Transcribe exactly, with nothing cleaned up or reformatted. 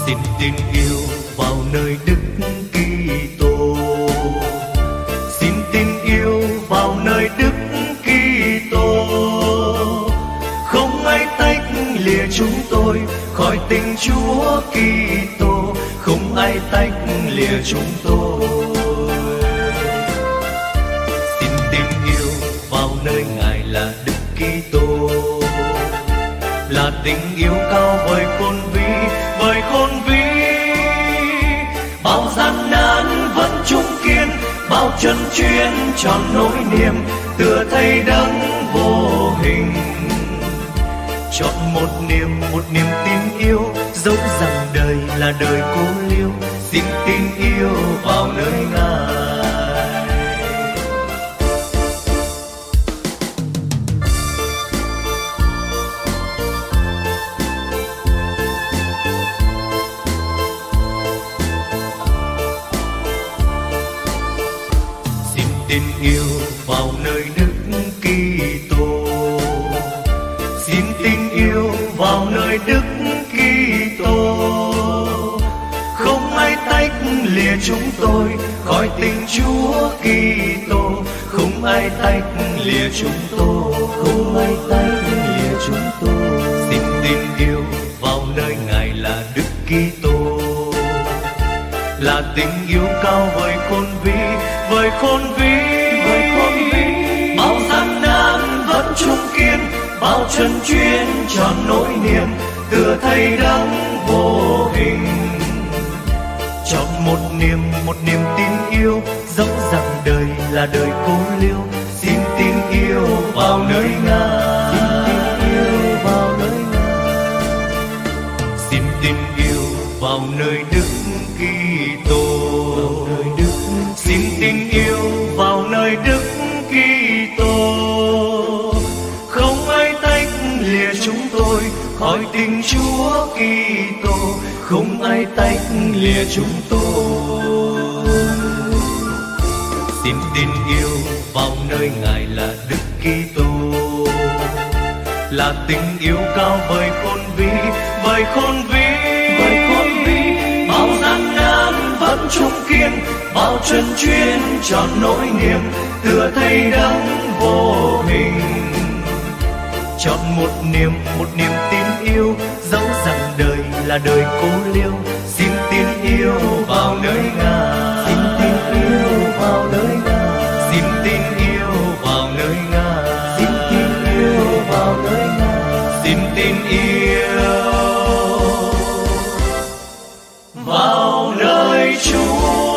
Xin tin yêu vào nơi Đức Kitô, xin tin yêu vào nơi Đức Kitô. Không ai tách lìa chúng tôi khỏi tình Chúa Kitô, không ai tách lìa chúng tôi. Xin tin yêu vào nơi Ngài là Đức Kitô, là tình yêu cao vời khôn vĩ, vời khôn vĩ. Bao gian nan vẫn trung kiên, bao chân chuyên tròn nỗi niềm, tựa thầy đấng vô hình. Chọn một niềm, một niềm tin yêu, dẫu rằng đời là đời cô liêu. Xin tin yêu vào nơi Ngài. Xin tin yêu vào nơi Đức Kitô, xin tin yêu vào nơi Đức Kitô. Không ai tách lìa chúng tôi khỏi tình Chúa Kitô, không ai tách lìa chúng tôi, không ai tách lìa chúng tôi. Xin tin yêu vào nơi Ngài là Đức Kitô, là tình yêu cao vời khôn vĩ, vời khôn vĩ, vời khôn vĩ. Bao gian nan vẫn trung kiên, bao chân chuyên tròn nỗi niềm, tựa thầy đấng vô hình. Chọn một niềm, một niềm tin yêu, dẫu rằng đời là đời cô liêu. Xin tin yêu vào nơi Ngài, xin tin yêu vào nơi Ngài, xin tin yêu vào nơi Đức Kitô, xin tin yêu vào nơi Đức Kitô. Không ai tách lìa chúng tôi khỏi tình Chúa Kitô, không ai tách lìa chúng tôi. Xin tin yêu vào nơi Ngài là Đức Kitô, là tình yêu cao vời khôn vĩ, vời khôn vĩ, vời khôn vĩ. Bao gian nan vẫn trung kiên, bao chân chuyên tròn nỗi niềm, tựa thầy đấng vô hình. Chọn một niềm, một niềm tin yêu, dẫu rằng đời là đời cô liêu. Xin tin yêu vào nơi Ngài, xin tin yêu vào nơi Ngài, xin tin yêu vào nơi Ngài, xin tin yêu vào nơi Ngài, xin tin yêu vào nơi Chúa.